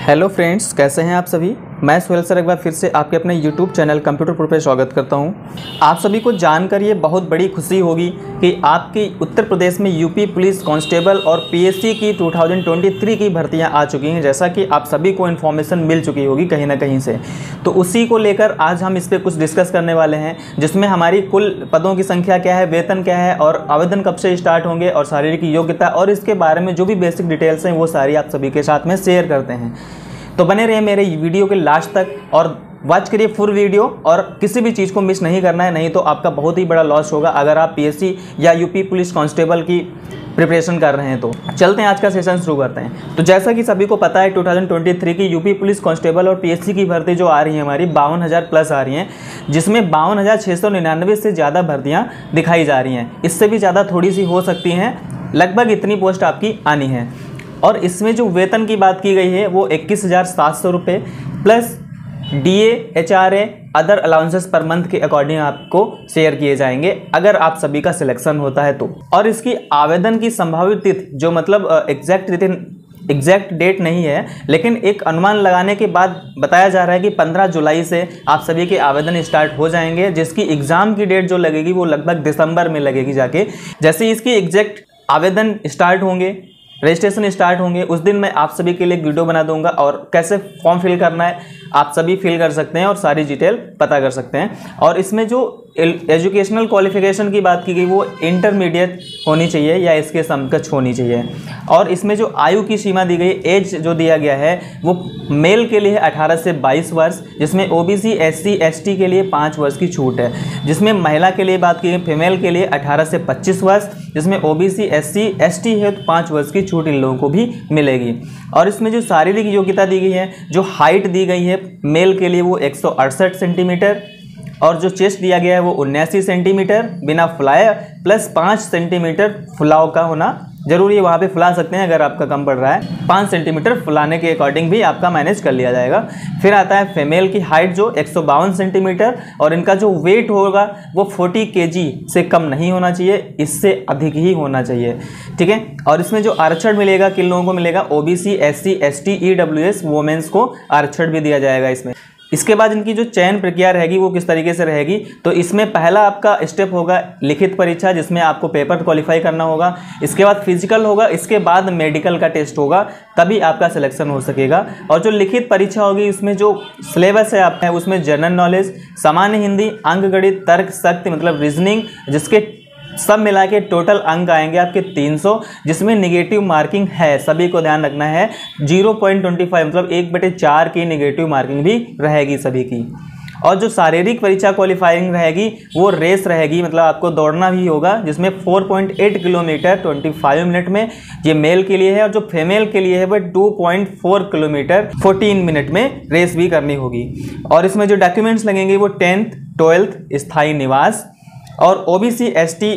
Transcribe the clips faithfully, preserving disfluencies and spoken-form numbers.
Hello friends, कैसे हैं आप सभी। मैं सुहेल सर एक बार फिर से आपके अपने यूट्यूब चैनल कंप्यूटर प्रो पे स्वागत करता हूं। आप सभी को जानकर ये बहुत बड़ी खुशी होगी कि आपकी उत्तर प्रदेश में यूपी पुलिस कांस्टेबल और पीएससी की दो हज़ार तेईस की भर्तियां आ चुकी हैं, जैसा कि आप सभी को इन्फॉर्मेशन मिल चुकी होगी कहीं ना कहीं से। तो उसी को लेकर आज हम इस पर कुछ डिस्कस करने वाले हैं, जिसमें हमारी कुल पदों की संख्या क्या है, वेतन क्या है और आवेदन कब से स्टार्ट होंगे और शारीरिक योग्यता और इसके बारे में जो भी बेसिक डिटेल्स हैं वो सारी आप सभी के साथ में शेयर करते हैं। तो बने रहिए मेरे वीडियो के लास्ट तक और वॉच करिए फुल वीडियो, और किसी भी चीज़ को मिस नहीं करना है, नहीं तो आपका बहुत ही बड़ा लॉस होगा अगर आप पीएससी या यूपी पुलिस कांस्टेबल की प्रिपरेशन कर रहे हैं। तो चलते हैं, आज का सेशन शुरू करते हैं। तो जैसा कि सभी को पता है, दो हज़ार तेईस की यूपी पुलिस कांस्टेबल और पीएससी की भर्ती जो आ रही है हमारी बावन हज़ार प्लस आ रही हैं, जिसमें बावन हज़ार छः सौ निन्यानवे से ज़्यादा भर्तियाँ दिखाई जा रही हैं। इससे भी ज़्यादा थोड़ी सी हो सकती हैं, लगभग इतनी पोस्ट आपकी आनी है। और इसमें जो वेतन की बात की गई है वो इक्कीस हज़ार सात सौ रुपये plus DA, HRA, other allowances per month के अकॉर्डिंग आपको शेयर किए जाएंगे अगर आप सभी का सिलेक्शन होता है तो। और इसकी आवेदन की संभावित तिथि, जो मतलब एग्जैक्ट तिथि एग्जैक्ट डेट नहीं है, लेकिन एक अनुमान लगाने के बाद बताया जा रहा है कि पंद्रह जुलाई से आप सभी के आवेदन स्टार्ट हो जाएंगे, जिसकी एग्ज़ाम की डेट जो लगेगी वो लगभग दिसंबर में लगेगी जाके। जैसे ही इसकी एग्जैक्ट आवेदन स्टार्ट होंगे, रजिस्ट्रेशन स्टार्ट होंगे, उस दिन मैं आप सभी के लिए एक वीडियो बना दूंगा और कैसे फॉर्म फिल करना है आप सभी फिल कर सकते हैं और सारी डिटेल पता कर सकते हैं। और इसमें जो एजुकेशनल क्वालिफिकेशन की बात की गई वो इंटरमीडिएट होनी चाहिए या इसके समकक्ष होनी चाहिए। और इसमें जो आयु की सीमा दी गई, एज जो दिया गया है वो मेल के लिए अठारह से बाईस वर्ष, जिसमें ओबीसी, एससी, एसटी के लिए पाँच वर्ष की छूट है। जिसमें महिला के लिए बात की गई, फीमेल के लिए अठारह से पच्चीस वर्ष, जिसमें ओबीसी, एससी, एसटी है तो पाँच वर्ष की छूट इन लोगों को भी मिलेगी। और इसमें जो शारीरिक योग्यता दी गई है, जो हाइट दी गई है मेल के लिए वो एक सौ अड़सठ सेंटीमीटर, और जो चेस्ट दिया गया है वो उन्यासी सेंटीमीटर बिना फुलाए, प्लस पाँच सेंटीमीटर फुलाव का होना जरूरी है। वहाँ पे फुला सकते हैं अगर आपका कम पड़ रहा है, पाँच सेंटीमीटर फुलाने के अकॉर्डिंग भी आपका मैनेज कर लिया जाएगा। फिर आता है फीमेल की हाइट जो एक सौ बावन सेंटीमीटर, और इनका जो वेट होगा वो चालीस केजी से कम नहीं होना चाहिए, इससे अधिक ही होना चाहिए, ठीक है। और इसमें जो आरक्षण मिलेगा किन लोगों को मिलेगा, OBC, SC, ST, EWS womens को आरक्षण भी दिया जाएगा इसमें। इसके बाद इनकी जो चयन प्रक्रिया रहेगी वो किस तरीके से रहेगी, तो इसमें पहला आपका स्टेप होगा लिखित परीक्षा, जिसमें आपको पेपर क्वालिफाई करना होगा। इसके बाद फिजिकल होगा, इसके बाद मेडिकल का टेस्ट होगा, तभी आपका सिलेक्शन हो सकेगा। और जो लिखित परीक्षा होगी इसमें जो सिलेबस है आपका, उसमें जनरल नॉलेज, सामान्य हिंदी, अंकगणित, तर्क शक्ति मतलब रीजनिंग, जिसके सब मिला के टोटल अंक आएंगे आपके तीन सौ, जिसमें निगेटिव मार्किंग है, सभी को ध्यान रखना है, जीरो पॉइंट टू फाइव मतलब एक बटे चार की निगेटिव मार्किंग भी रहेगी सभी की। और जो शारीरिक परीक्षा क्वालिफाइंग रहेगी वो रेस रहेगी, मतलब आपको दौड़ना भी होगा, जिसमें चार पॉइंट आठ किलोमीटर पच्चीस मिनट में ये मेल के लिए है, और जो फीमेल के लिए है वो दो पॉइंट चार किलोमीटर चौदह मिनट में रेस भी करनी होगी। और इसमें जो डॉक्यूमेंट्स लगेंगे वो टेंथ, ट्वेल्थ, स्थायी निवास, और ओबीसी, एसटी,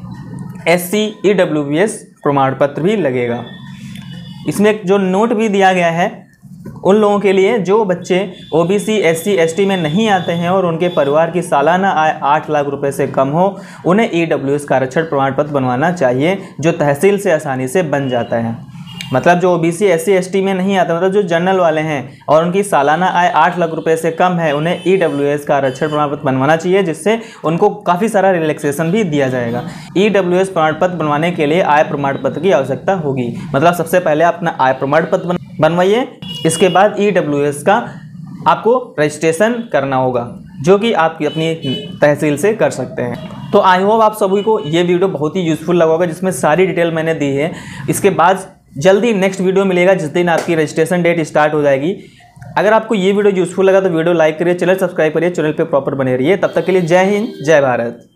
एससी, ईडब्ल्यूएस प्रमाण पत्र भी लगेगा। इसमें जो नोट भी दिया गया है उन लोगों के लिए जो बच्चे ओबीसी, एससी, एसटी में नहीं आते हैं और उनके परिवार की सालाना आय आठ लाख रुपए से कम हो, उन्हें ईडब्ल्यूएस का आरक्षण प्रमाण पत्र बनवाना चाहिए, जो तहसील से आसानी से बन जाता है। मतलब जो ओबीसी, एससी, एसटी में नहीं आता, मतलब जो जनरल वाले हैं और उनकी सालाना आय आठ लाख रुपए से कम है, उन्हें ईडब्ल्यूएस का आरक्षण प्रमाण पत्र बनवाना चाहिए, जिससे उनको काफ़ी सारा रिलैक्सेशन भी दिया जाएगा। ईडब्ल्यूएस प्रमाण पत्र बनवाने के लिए आय प्रमाण पत्र की आवश्यकता होगी, मतलब सबसे पहले अपना आय प्रमाण पत्र बनवाइए, इसके बाद ईडब्ल्यूएस का आपको रजिस्ट्रेशन करना होगा, जो कि आप अपनी तहसील से कर सकते हैं। तो आई होप आप सभी को ये वीडियो बहुत ही यूज़फुल लगा होगा, जिसमें सारी डिटेल मैंने दी है। इसके बाद जल्दी नेक्स्ट वीडियो मिलेगा जिस दिन आपकी रजिस्ट्रेशन डेट स्टार्ट हो जाएगी। अगर आपको ये वीडियो यूज़फुल लगा तो वीडियो लाइक करिए, चैनल सब्सक्राइब करिए, चैनल पे प्रॉपर बने रहिए। तब तक के लिए जय हिंद, जय भारत।